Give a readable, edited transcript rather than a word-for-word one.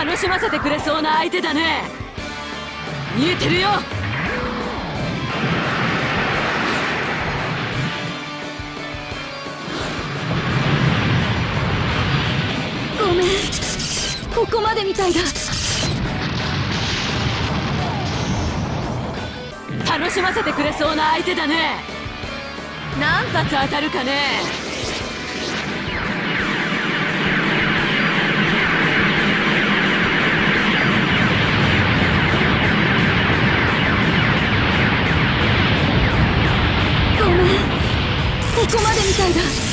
楽しませてくれそうな相手だね。見えてるよ。 ごめん、ここまでみたいだ。 楽しませてくれそうな相手だね。何発当たるかね。 ごめん、ここまでみたいだ。